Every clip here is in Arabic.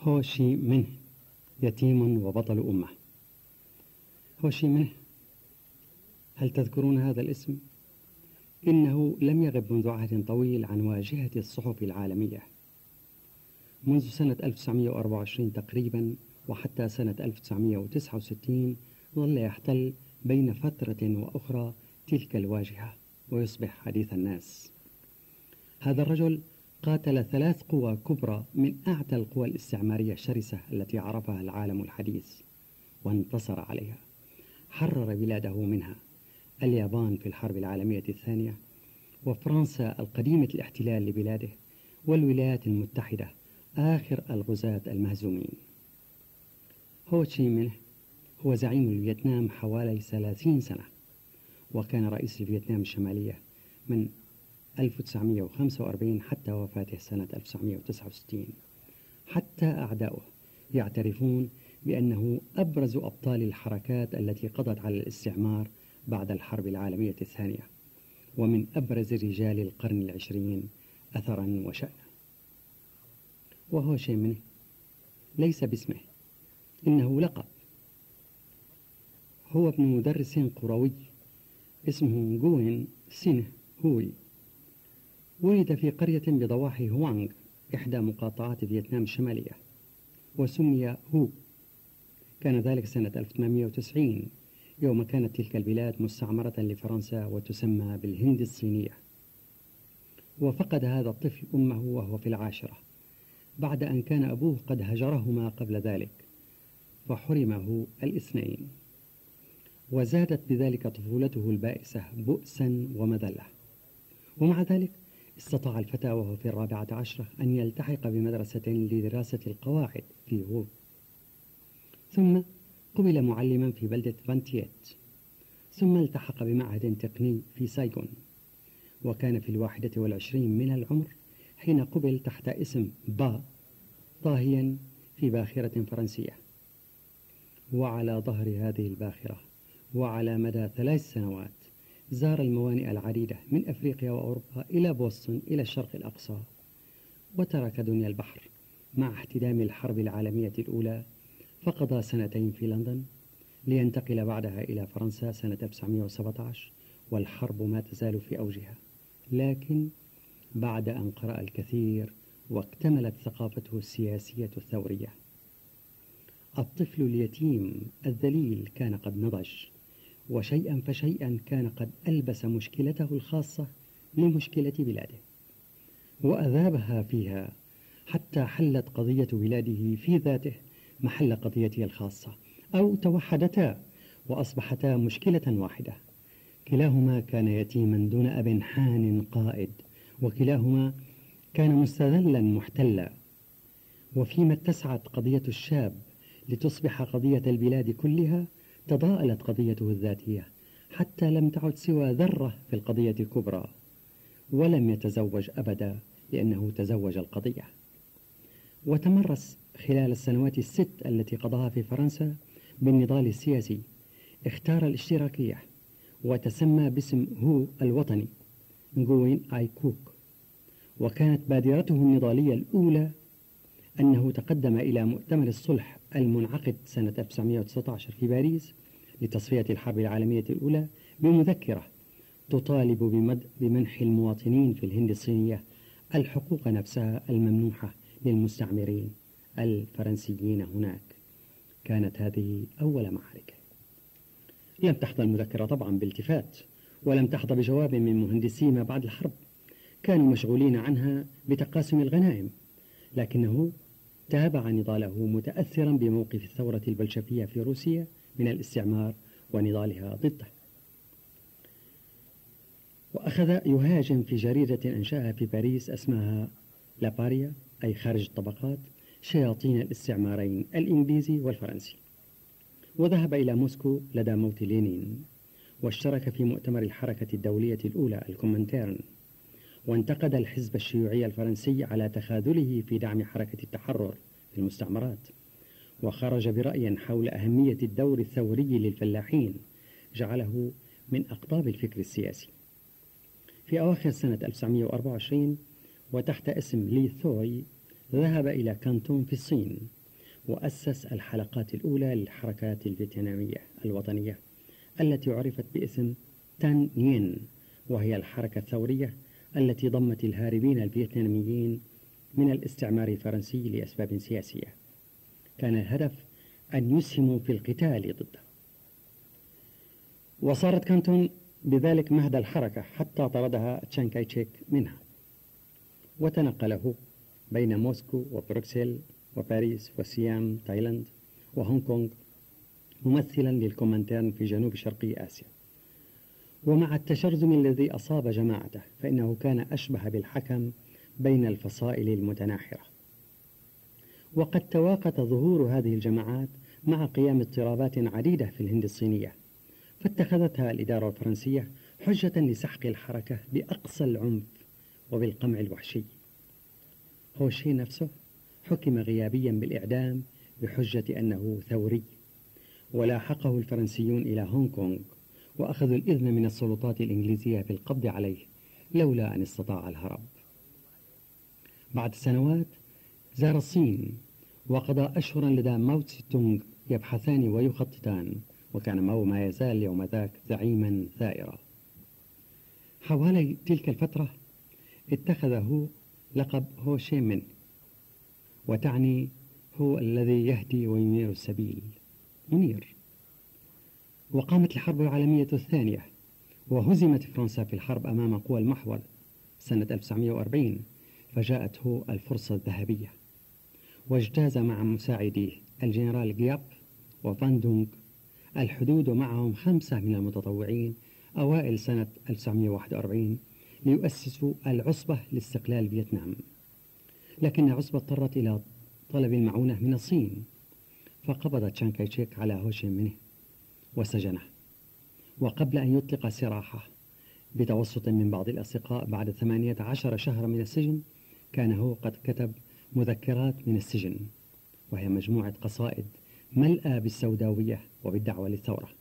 هو شي منه يتيم وبطل أمة. هو شي منه، هل تذكرون هذا الاسم؟ إنه لم يغب منذ عهد طويل عن واجهة الصحف العالمية. منذ سنة 1924 تقريبا وحتى سنة 1969 ظل يحتل بين فترة وأخرى تلك الواجهة ويصبح حديث الناس. هذا الرجل قاتل 3 قوى كبرى من أعتى القوى الاستعمارية الشرسة التي عرفها العالم الحديث وانتصر عليها. حرر بلاده منها اليابان في الحرب العالمية الثانية، وفرنسا القديمة الاحتلال لبلاده، والولايات المتحدة آخر الغزاة المهزومين. هو تشي منه هو زعيم الفيتنام حوالي 30 سنة، وكان رئيس الفيتنام الشمالية من 1945 حتى وفاته سنة 1969. حتى أعداؤه يعترفون بأنه أبرز أبطال الحركات التي قضت على الاستعمار بعد الحرب العالمية الثانية، ومن أبرز رجال القرن العشرين أثرا وشأنا. وهو شيء منه ليس باسمه، إنه لقب. هو ابن مدرس قروي اسمه جوين سينه هوي. ولد في قرية بضواحي هوانغ إحدى مقاطعات فيتنام الشمالية، وسمي هو. كان ذلك سنة 1890 يوم كانت تلك البلاد مستعمرة لفرنسا وتسمى بالهند الصينية. وفقد هذا الطفل أمه وهو في 10 بعد أن كان أبوه قد هجرهما قبل ذلك، فحرمه 2. وزادت بذلك طفولته البائسة بؤسا ومذلة. ومع ذلك استطاع الفتى وهو في 14 أن يلتحق بمدرسة لدراسة القواعد في هو، ثم قبل معلما في بلدة فانتييت، ثم التحق بمعهد تقني في سايغون، وكان في 21 من العمر حين قبل تحت اسم با طاهيا في باخرة فرنسية. وعلى ظهر هذه الباخرة وعلى مدى 3 سنوات زار الموانئ العديدة من أفريقيا وأوروبا إلى بوسطن إلى الشرق الأقصى، وترك دنيا البحر مع احتدام الحرب العالمية الأولى، فقضى 2 في لندن لينتقل بعدها إلى فرنسا سنة 1917، والحرب ما تزال في أوجها. لكن بعد أن قرأ الكثير واكتملت ثقافته السياسية الثورية، الطفل اليتيم الذليل كان قد نضج، وشيئا فشيئا كان قد ألبس مشكلته الخاصة لمشكلة بلاده وأذابها فيها، حتى حلت قضية بلاده في ذاته محل قضيته الخاصة، أو توحدتا وأصبحتا مشكلة واحدة. كلاهما كان يتيما دون أب حان قائد، وكلاهما كان مستذلا محتلا. وفيما اتسعت قضية الشاب لتصبح قضية البلاد كلها، تضاءلت قضيته الذاتية حتى لم تعد سوى ذرة في القضية الكبرى. ولم يتزوج أبدا لأنه تزوج القضية. وتمرس خلال السنوات ال6 التي قضاها في فرنسا بالنضال السياسي. اختار الاشتراكية وتسمى باسم هو الوطني نغوين آي كوك. وكانت بادرته النضالية الأولى أنه تقدم إلى مؤتمر الصلح المنعقد سنة 1919 في باريس لتصفية الحرب العالمية الأولى بمذكرة تطالب بمنح المواطنين في الهند الصينية الحقوق نفسها الممنوحة للمستعمرين الفرنسيين هناك. كانت هذه أول معركة. لم تحظى المذكرة طبعا بالتفات، ولم تحظى بجواب من مهندسي ما بعد الحرب، كانوا مشغولين عنها بتقاسم الغنائم، لكنه تابع نضاله متأثرا بموقف الثورة البلشفية في روسيا من الاستعمار ونضالها ضده. وأخذ يهاجم في جريدة أنشأها في باريس اسمها لاباريا، أي خارج الطبقات، شياطين الاستعمارين الإنجليزي والفرنسي. وذهب إلى موسكو لدى موت لينين، واشترك في مؤتمر الحركة الدولية الأولى الكومنتيرن، وانتقد الحزب الشيوعي الفرنسي على تخاذله في دعم حركة التحرر في المستعمرات، وخرج برأي حول أهمية الدور الثوري للفلاحين جعله من أقطاب الفكر السياسي. في أواخر سنة 1924 وتحت اسم لي ثوي ذهب إلى كانتون في الصين وأسس الحلقات الأولى للحركات الفيتنامية الوطنية التي عرفت باسم تان نين، وهي الحركة الثورية التي ضمت الهاربين الفيتناميين من الاستعمار الفرنسي لأسباب سياسية. كان الهدف أن يسهموا في القتال ضده، وصارت كانتون بذلك مهد الحركة حتى طردها تشانغ كاي شيك منها، وتنقله بين موسكو وبروكسل وباريس وسيام تايلاند وهونغ كونغ ممثلا للكومنتان في جنوب شرقي آسيا. ومع التشرذم الذي أصاب جماعته فإنه كان أشبه بالحكم بين الفصائل المتناحرة. وقد تواقت ظهور هذه الجماعات مع قيام اضطرابات عديدة في الهند الصينية، فاتخذتها الإدارة الفرنسية حجة لسحق الحركة بأقصى العنف وبالقمع الوحشي. هو شي نفسه حكم غيابيا بالإعدام بحجة أنه ثوري، ولاحقه الفرنسيون إلى هونغ كونغ وأخذوا الإذن من السلطات الإنجليزية بالقبض عليه لولا أن استطاع الهرب. بعد سنوات زار الصين وقضى أشهرا لدى ماو تسي تونغ يبحثان ويخططان، وكان ماو ما يزال يوم ذاك زعيما ثائرا. حوالي تلك الفترة اتخذ هو لقب هو شي من، وتعني هو الذي يهدي وينير السبيل، منير. وقامت الحرب العالمية الثانية وهزمت فرنسا في الحرب أمام قوى المحور سنة 1940، فجاءت هو الفرصة الذهبية، واجتاز مع مساعديه الجنرال غياب وفان دونغ الحدود، ومعهم 5 من المتطوعين أوائل سنة 1941 ليؤسسوا العصبة لاستقلال فيتنام. لكن العصبة اضطرت إلى طلب المعونة من الصين، فقبض تشانغ كاي شيك على هو شي منه وسجنه. وقبل أن يطلق سراحه بتوسط من بعض الأصدقاء بعد 18 شهرا من السجن، كان هو قد كتب مذكرات من السجن، وهي مجموعة قصائد ملأى بالسوداوية وبالدعوة للثورة.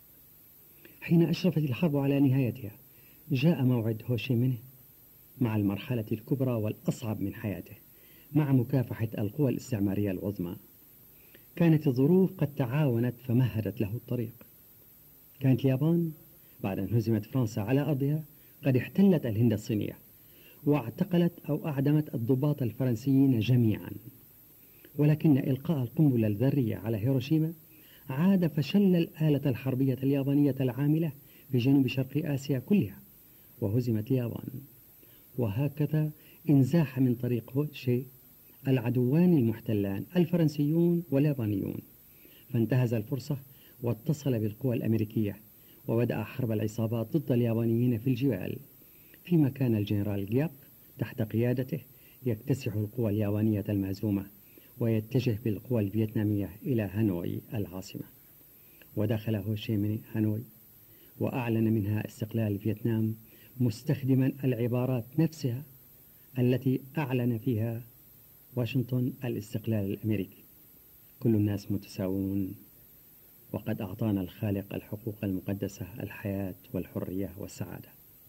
حين أشرفت الحرب على نهايتها جاء موعد هو شي منه مع المرحلة الكبرى والأصعب من حياته، مع مكافحة القوى الاستعمارية العظمى. كانت الظروف قد تعاونت فمهدت له الطريق. كانت اليابان بعد أن هزمت فرنسا على أرضها قد احتلت الهند الصينية، واعتقلت أو أعدمت الضباط الفرنسيين جميعا. ولكن إلقاء القنبلة الذرية على هيروشيما عاد فشل الآلة الحربية اليابانية العاملة في جنوب شرق آسيا كلها، وهزمت اليابان. وهكذا انزاح من طريق هو شي العدوان المحتلان الفرنسيون واليابانيون، فانتهز الفرصة واتصل بالقوى الأمريكية، وبدأ حرب العصابات ضد اليابانيين في الجبال، فيما كان الجنرال غياب تحت قيادته يكتسح القوى اليابانية المهزومة ويتجه بالقوى الفيتنامية إلى هانوي العاصمة. ودخل هو شي من هانوي وأعلن منها استقلال فيتنام، مستخدما العبارات نفسها التي أعلن فيها واشنطن الاستقلال الأمريكي: كل الناس متساوون، وقد أعطانا الخالق الحقوق المقدسة، الحياة والحرية والسعادة.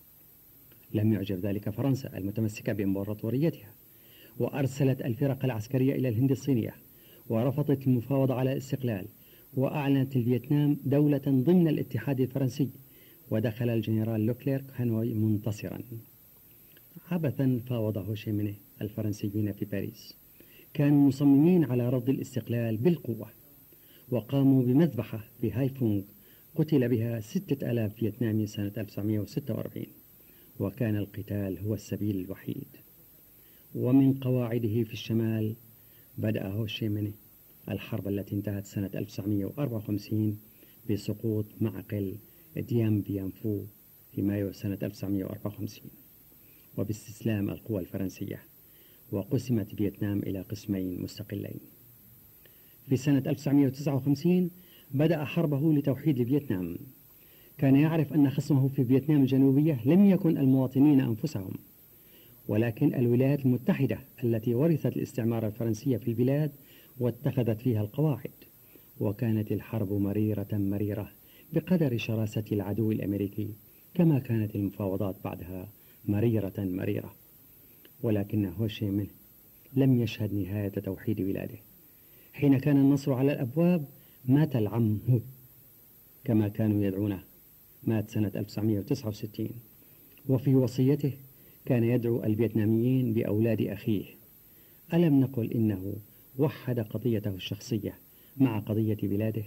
لم يعجب ذلك فرنسا المتمسكة بإمبراطوريتها، وأرسلت الفرق العسكرية إلى الهند الصينية، ورفضت المفاوضة على الاستقلال، وأعلنت الفيتنام دولة ضمن الاتحاد الفرنسي. ودخل الجنرال لوكليرك هانوي منتصرا. عبثا فاوض هو شي منه الفرنسيين في باريس، كانوا مصممين على رفض الاستقلال بالقوة، وقاموا بمذبحة في هايفونغ قتل بها 6000 فيتنامي سنة 1946، وكان القتال هو السبيل الوحيد. ومن قواعده في الشمال بدأ هو شي منه الحرب التي انتهت سنة 1954 بسقوط معقل ديام بيان فو في مايو سنة 1954 وباستسلام القوى الفرنسية، وقسمت فيتنام إلى قسمين مستقلين. في سنة 1959 بدأ حربه لتوحيد فيتنام. كان يعرف أن خصمه في فيتنام الجنوبية لم يكن المواطنين أنفسهم، ولكن الولايات المتحدة التي ورثت الاستعمار الفرنسي في البلاد واتخذت فيها القواعد. وكانت الحرب مريرة بقدر شراسة العدو الأمريكي، كما كانت المفاوضات بعدها مريرة. ولكن هو شي منه لم يشهد نهاية توحيد بلاده. حين كان النصر على الأبواب مات العم هو كما كانوا يدعونه. مات سنة 1969، وفي وصيته كان يدعو الفيتناميين بأولاد أخيه. ألم نقل إنه وحد قضيته الشخصية مع قضية بلاده؟